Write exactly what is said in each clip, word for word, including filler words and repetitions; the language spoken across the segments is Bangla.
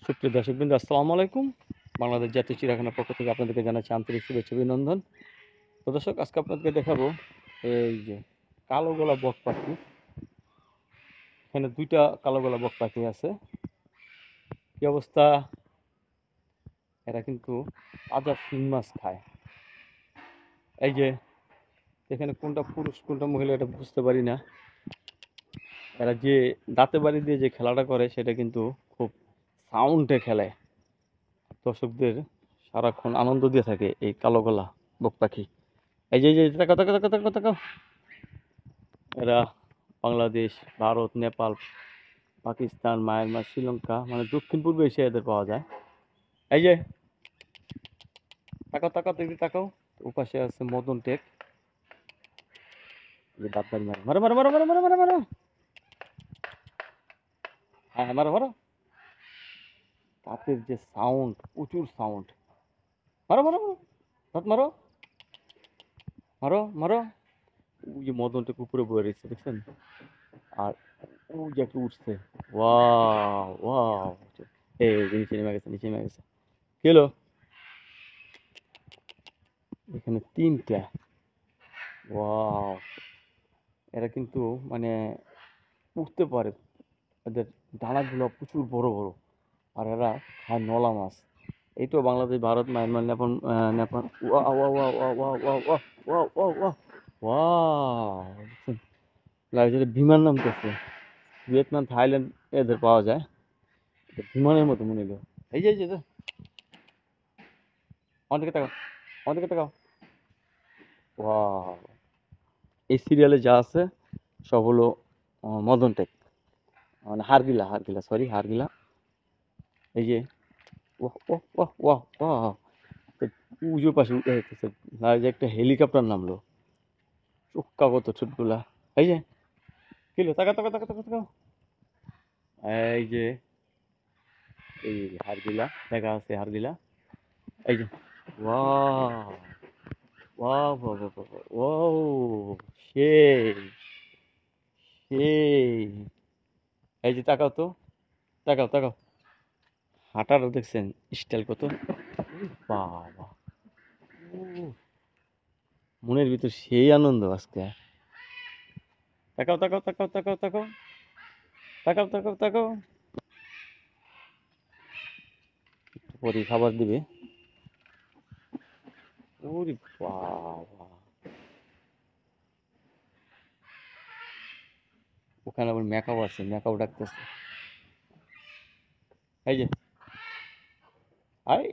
সুপ্রিয় দর্শকবৃন্দ, আসসালামু আলাইকুম। বাংলাদেশ জাতীয় চিড়িয়াখানার পক্ষ থেকে আপনাদেরকে জানাচ্ছি আন্তরিক শুভেচ্ছা অভিনন্দন। তো দর্শক, আজকে আপনাদেরকে দেখাবো এই যে কালো গলা বক পাখি। এখানে দুইটা কালো গলা বক পাখি আছে। কি অবস্থা? এরা কিন্তু তাজা শিং মাছ খায়। এই যে এখানে কোনটা পুরুষ কোনটা মহিলা এটা বুঝতে পারি না। এরা যে দাঁতে বাড়ি দিয়ে যে খেলাটা করে সেটা কিন্তু খুব সাউন্ডে খেলে, দর্শকদের সারাক্ষণ আনন্দ দিয়ে থাকে এই কালো গলা বক পাখি। এই যে এই যে তাকাও তাকাও তাকাও তাকাও তাকাও। এরা বাংলাদেশ, ভারত, নেপাল, পাকিস্তান, মায়ানমার, শ্রীলঙ্কা মানে দক্ষিণ পূর্ব এশিয়া এদের পাওয়া যায়। এই যে তাকাও তাকাও দেখি তাকাও। ওপাশে আছে মদন টেক। যে দাঁত বাড়ি মারো মারো মারো মারো মারো মারো মারো মারো। হ্যাঁ হ্যাঁ, মারো মারো। দাঁতের যে সাউন্ড, প্রচুর সাউন্ড। মারো মারো মারো, দাঁত মারো মারো মারো। ওই যে মদন টেক উপরে বয়ে রয়েছে দেখছেন, আর ওই যে একটা উঠছে। Wow wow. এই যে নিচে নেমে গেছে, নিচে নেমে গেছে। কি হলো? এখানে তিনটা। ওয়াও, এরা কিন্তু মানে উঠতে পারে। এদের ডানাগুলো প্রচুর বড় বড়। আর এরা খায় নলা মাছ। এই তো বাংলাদেশ, ভারত, মায়ানমার, নেপাল, আহ, নেপাল। ওয়া ওয়া ওয়া ওয়া ওয়া ওয়া ওয়া ওয়া ওয়া ওয়া ওয়াও, দেখছেন? লাগে যেটা বিমান নামতেছে। ভিয়েতনাম, থাইল্যান্ড এদের পাওয়া যায়। এটা বিমানের মতো মনে হলো। এই যে এই যে এই যে, আমাদের দিকে তাকাও, আমাদের দিকে তাকাও। ওয়াও, এই সিরিয়ালে যা আছে সব হলো আহ, মদন টেক, মানে হারগিলা, হারগিলা সরি হারগিলা। এই যে ওয়াহ ওয়াহ ওয়াহ ওয়াহ ওয়াহ। তো পুজো পাশে উঠে যেতেছে, আর যে একটা হেলিকপ্টার নামলো। চোখটা কত ছোটগুলা। এই যে কিলো, তাকা তাকা তাকা তাকা তাকা। এই যে এই হারগিলা দেখা আছে, হারগিলা। এই যে ওয়াও ওয়াও ওয়াও ওয়াও, সেই সেই। এই যে তাকাও তো, তাকাও তাকাও। হাঁটাটা দেখছেন স্টাইল কত? বাবা, মনের ভিতর সেই আনন্দ আজকে। তাকাও তাকাও তাকাও তাকাও তাকাও তাকাও তাকাও তাকাও। পরে খাবার দিবে। ওরে বাবা, ওখানে আবার ম্যাকাও আছে, ম্যাকাও ডাকতেছে। এই যে আই,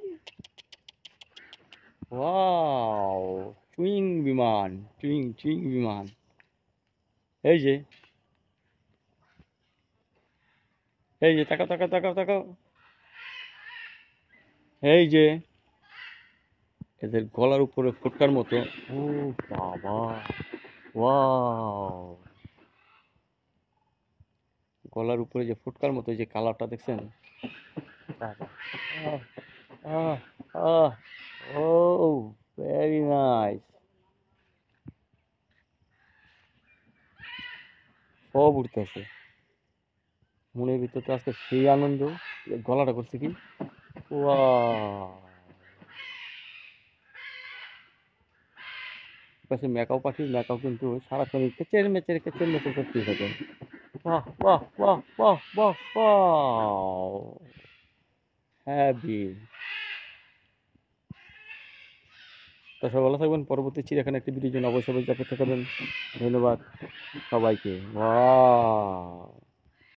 ওয়াও, টুইং বিমান, টুইং টুইং বিমান। এই যে এই যে তাকাও তাকাও তাকাও তাকাও। এই যে এদের গলার উপরে ফুটকার মতো। ও বাবা, ওয়াও, গলার উপরে যে ফুটকার মতো যে কালারটা দেখছেন। বাবা, আহ আহ আহ, ও ভেরি নাইস। সব উঠতেছে মনের ভিতর তো আজকে সেই আনন্দ। গলাটা করছে কি, ওয়াও। পাশে ম্যাকাও পাখি, ম্যাকাও কিন্তু সারাক্ষণ কেচের মেচের কেচের মেচের করতেই থাকে। বাহ বাহ বাহ বাহ বাহ বাহ, হ্যাভি। তো সবাই ভালো থাকবেন। পরবর্তী চিড়িয়াখানা একটি ভিডিওর জন্য অবশ্যই অপেক্ষা করবেন। ধন্যবাদ সবাইকে। ওয়াও।